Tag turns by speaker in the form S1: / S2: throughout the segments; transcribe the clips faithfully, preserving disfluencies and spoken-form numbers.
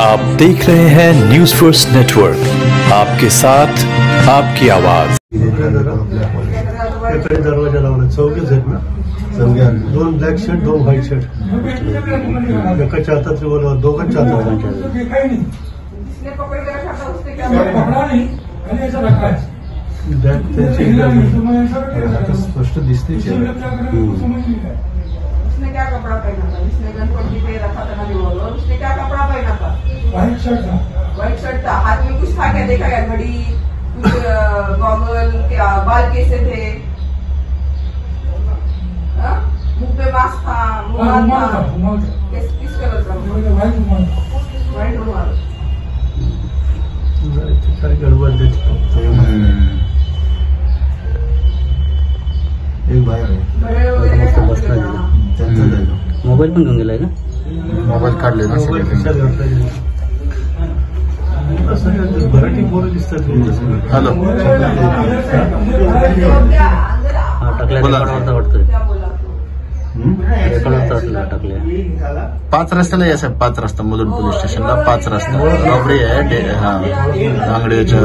S1: आप देख रहे हैं न्यूज फर्स्ट नेटवर्क, आपके साथ आपकी आवाज।
S2: दरवाजा लावला चौघेच आहेत ना, दोन ब्लॅक शर्ट दोन व्हाईट शर्ट, एकाच्या हातात रिव्हॉल्वर, दोघांच्या हातात स्पष्ट दिसते।
S3: उसने क्या कपड़ा पहना था? जिसने गन पकड़ के रखा था ना रिवॉल्वर, उसने क्या कपड़ा पहना था? व्हाइट शर्ट था। व्हाइट शर्ट था। हाथ में कुछ था क्या? देखा क्या? घड़ी, कुछ गॉगल, क्या बाल कैसे थे? मुंह पे मास्क था, रुमाल था। किस किस कलर का? व्हाइट रुमाल। व्हाइट रुमाल।
S2: काय गडबड देते एक बाहेर आहे।
S4: मोबाईल पण घेऊन गेलाय ना?
S5: मोबाईल काढले ना सगळे।
S2: मराठी पोरं दिसतात।
S5: हॅलो,
S4: टाकल्या वाटतोय टाकल्या
S5: पाच रस्त्याला या साहेब, पाच रस्ता मुलुंड पोलीस स्टेशनला पाच रस्ता रॉबरी आहे। हा आंगडीच्या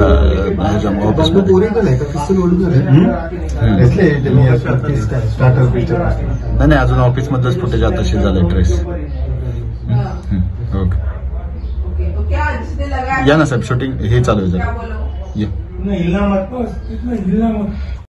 S5: नाही नाही, अजून ऑफिस मधलंच फुटेज आता झालंय ट्रेस। ओके या ना साहेब, शूटिंग हे चालू आहे जरा।